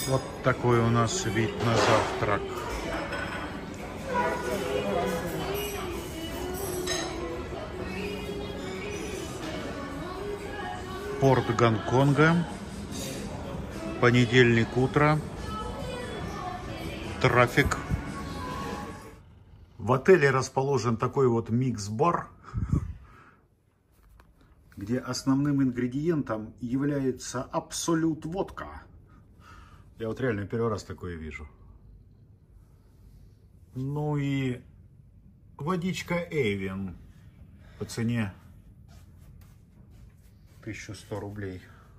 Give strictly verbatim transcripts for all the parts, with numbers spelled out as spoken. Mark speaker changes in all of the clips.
Speaker 1: Вот такой у нас вид на завтрак. Порт Гонконга. Понедельник утро. Трафик. В отеле расположен такой вот микс-бар, где основным ингредиентом является абсолют водка. Я вот реально первый раз такое вижу. Ну и водичка Эвиан по цене тысяча сто рублей.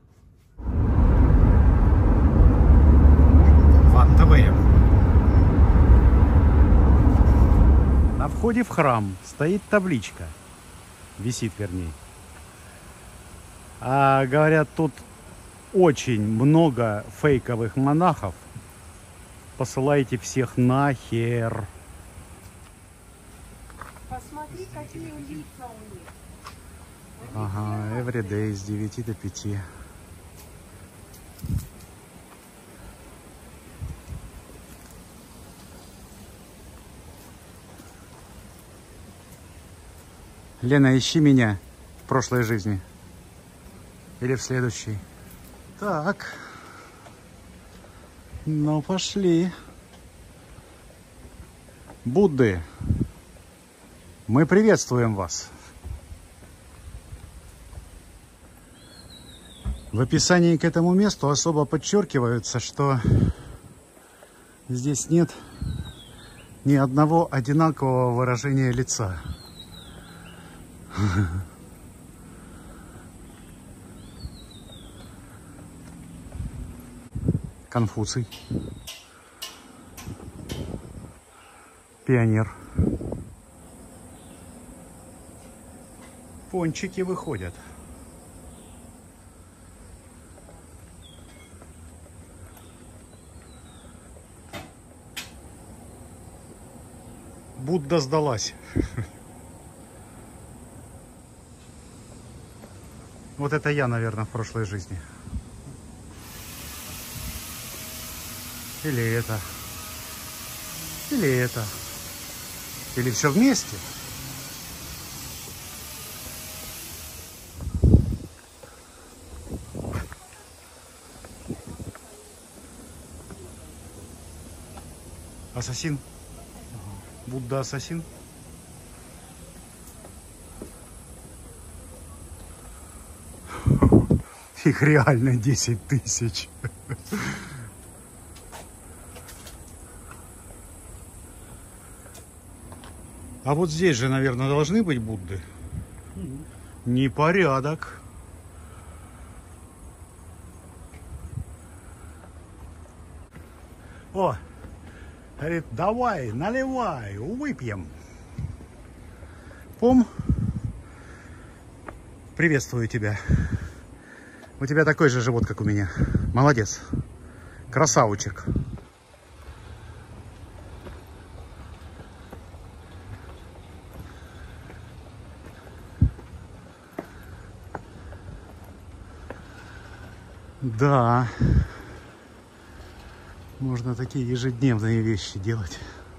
Speaker 1: Вантовые. На входе в храм стоит табличка. Висит, вернее. А говорят, тут очень много фейковых монахов. Посылайте всех нахер.
Speaker 2: Посмотри, какие лица у них.
Speaker 1: Ага, everyday с девяти до пяти. Лена, ищи меня в прошлой жизни. Или в следующей. Так. Ну, пошли. Будды, мы приветствуем вас. В описании к этому месту особо подчеркивается, что здесь нет ни одного одинакового выражения лица. Конфуций. Пионер. Пончики выходят. Будда сдалась. Вот это я, наверное, в прошлой жизни. Или это. Или это. Или все вместе. Ассасин. Будда ассасин. Их реально десять тысяч. А вот здесь же, наверное, должны быть Будды. Непорядок. О, говорит, давай, наливай, выпьем. Пом, приветствую тебя. У тебя такой же живот, как у меня. Молодец. Красавчик. Да. Можно такие ежедневные вещи делать.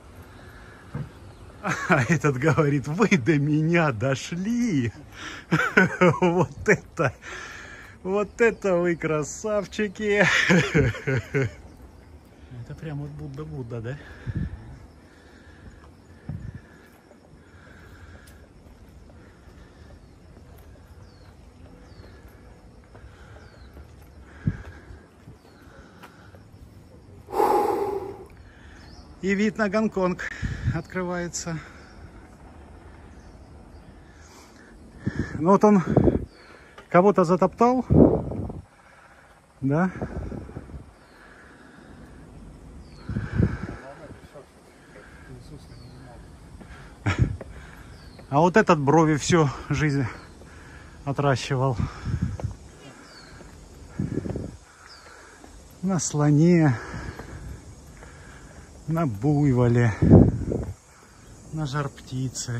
Speaker 1: А этот говорит, вы до меня дошли. Вот это... Вот это вы красавчики! Это прям вот Будда-Будда, да? И вид на Гонконг открывается. Ну вот он кого-то затоптал, да? А вот этот брови всю жизнь отращивал. На слоне, на буйволе, на жар-птице.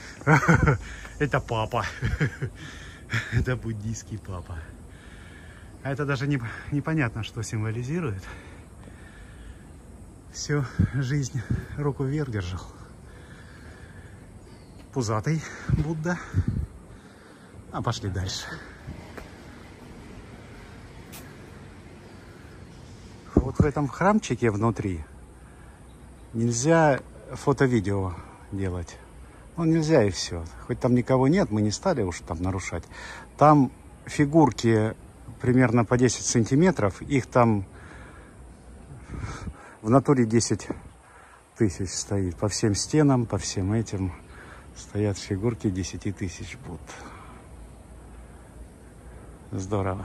Speaker 1: Это папа. Это буддийский папа. А это даже не, непонятно, что символизирует. Всю жизнь руку вверх держал. Пузатый Будда. А пошли дальше. Вот в этом храмчике внутри нельзя фото-видео делать. Ну, нельзя и все. Хоть там никого нет, мы не стали уж там нарушать. Там фигурки примерно по десять сантиметров. Их там в натуре десять тысяч стоит. По всем стенам, по всем этим стоят фигурки десять тысяч Будд. Здорово.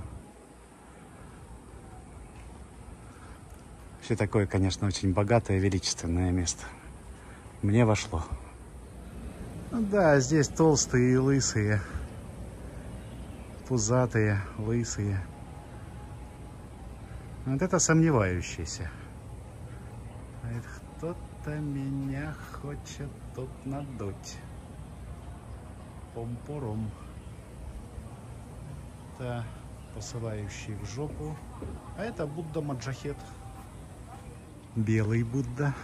Speaker 1: Все такое, конечно, очень богатое, величественное место. Мне вошло. Ну да, здесь толстые и лысые. Пузатые, лысые. Вот это сомневающийся. Кто-то меня хочет тут надуть. Пом-пором. Это посылающий в жопу. А это Будда Маджахет. Белый Будда.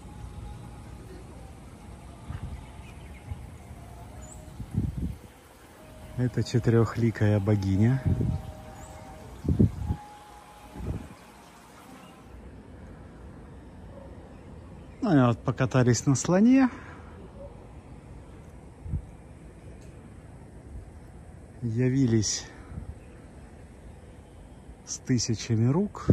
Speaker 1: Это четырехликая богиня. Ну и вот покатались на слоне. Явились с тысячами рук.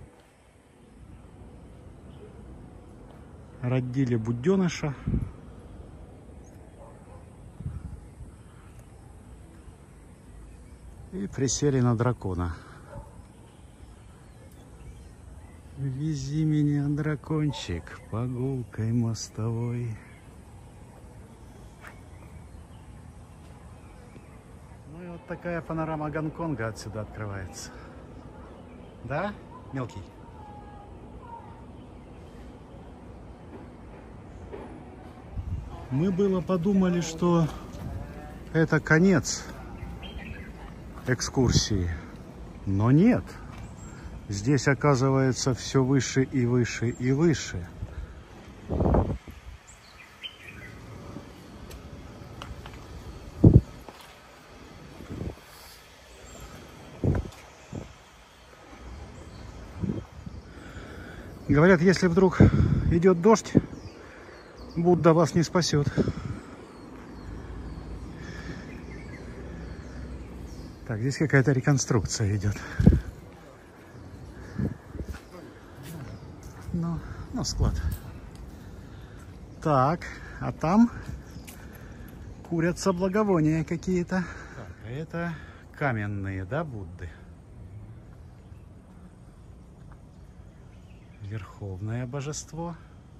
Speaker 1: Родили буденыша. И присели на дракона. Вези меня, дракончик, по гулкой мостовой. Ну и вот такая панорама Гонконга отсюда открывается. Да, мелкий? Мы было подумали, что это конец экскурсии, но нет. Здесь оказывается все выше и выше и выше. Говорят, если вдруг идет дождь, Будда вас не спасет. Так, здесь какая-то реконструкция идет. Ну, ну, склад. Так, а там курятся благовония какие-то. Так, а это каменные, да, Будды? Верховное божество.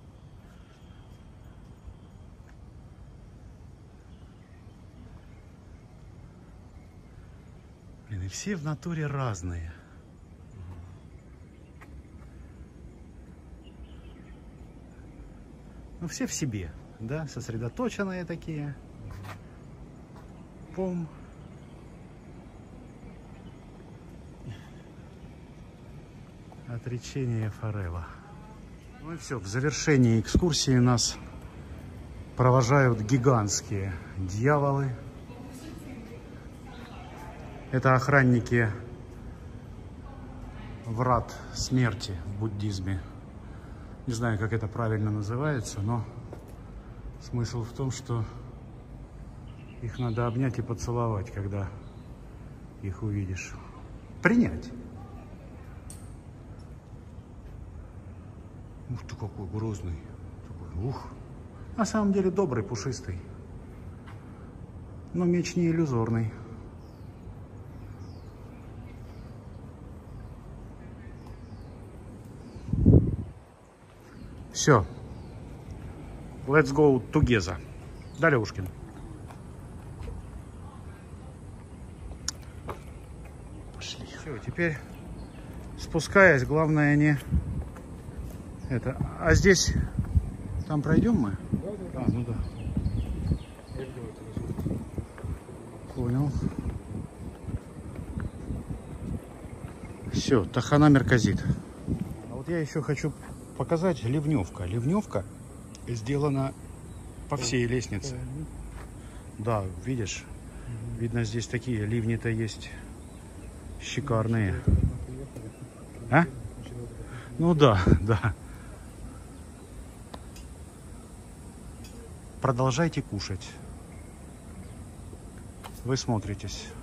Speaker 1: Блин, и все в натуре разные. Ну, все в себе, да, сосредоточенные такие. Пом. Отречение Форева. Ну и все, в завершении экскурсии нас провожают гигантские дьяволы. Это охранники врат смерти в буддизме. Не знаю, как это правильно называется, но смысл в том, что их надо обнять и поцеловать, когда их увидишь. Принять. Ух ты, какой грозный. Такой, ух. На самом деле добрый, пушистый. Но меч не иллюзорный. Все. Let's go together. Да, Левушкин? Пошли. Все, теперь спускаясь, главное не это. А здесь там пройдем мы? Да, да. А, ну да. Понял. Все, Тахана Мерказит. А вот я еще хочу показать ливневка. Ливневка сделана по всей лестнице. Да, видишь? Видно, здесь такие ливни-то есть шикарные. А? Ну да, да. Продолжайте кушать. Вы смотритесь.